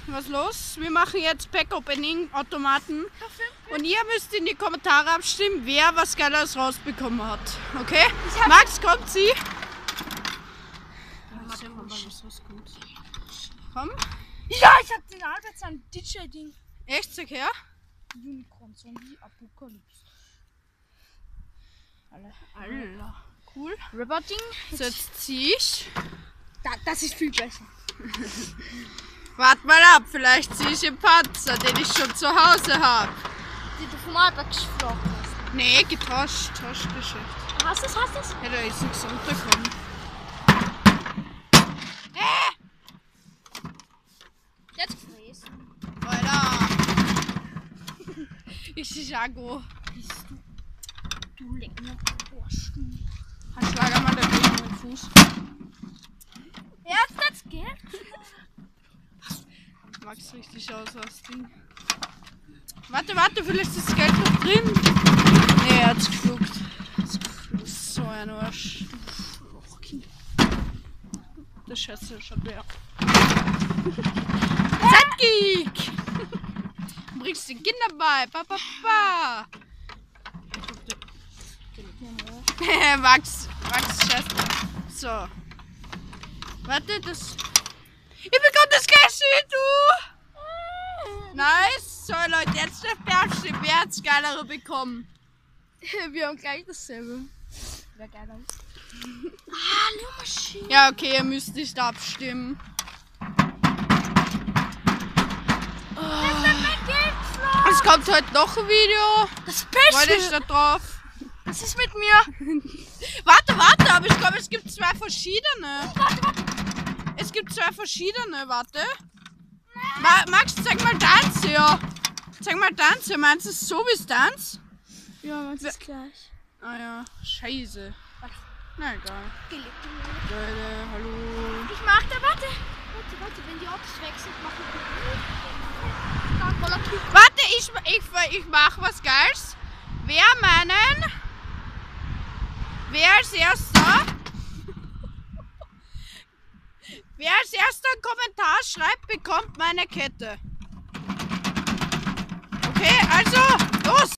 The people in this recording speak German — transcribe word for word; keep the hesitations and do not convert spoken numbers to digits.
was los? Wir machen jetzt Pack-Opening-Automaten. Und ihr müsst in die Kommentare abstimmen, wer was Geiles rausbekommen hat. Okay? Max, kommt sie. Komm. Ja, ich hab den Albert sein D J-Ding. Echt, sag her? Unicorn Zombie Apokalypse. Alle. Alter. Cool. Rubber-Ding. So, jetzt zieh ich. Da, das ist viel besser. Wart mal ab, vielleicht ziehe ich den Panzer, den ich schon zu Hause habe. Die du vom Albert gesprochen hast. Nee, getauscht. Tauschgeschäft. Hast du es, hast du es? Ja, da ist nichts runtergekommen. Jetzt fräst. Alter! Ich Jago. Bist du? Du Leckner. Arsch, du. Schlag mal dagegen mit dem Fuß. Jetzt, jetzt geht. Max richtig aus das Ding. Warte, warte, vielleicht ist das Geld noch drin. Nee, er hat's geflugt. So ein Arsch. Der Scheiße schaut leer. Z-Geek! Bringst den Kindern bei. Papa, Papa. Max, Max, Scheiße. So. Warte, das. Ich bekomme das Cash, du! Nice! So Leute, jetzt dürft ihr abstimmen, wer hat's geilere bekommen? Wir haben gleich dasselbe. Wer geil aus. Ah, eine Maschine. Ja, okay, ihr müsst nicht abstimmen. Oh. Es kommt heute noch ein Video. Das Freut euch Beste. da drauf. Was ist mit mir? Warte, warte, aber ich glaube, es gibt zwei verschiedene. Warte, warte. Es gibt zwei verschiedene, warte. Ma Max, zeig mal deins hier. Zeig mal deins hier. Meinst du es so wie deins? Ja, man ist gleich. Ah ja, scheiße. Warte. Na egal. Gelegt. Leute, hallo. Ich mach da, warte. Warte, warte, wenn die Autos weg sind, mach ich. Dann voller Typ. Warte, ich, ich, ich mach was Geiles. Wer meinen? Wer als erster? Wer als erster einen Kommentar schreibt, bekommt meine Kette. Okay, also, los!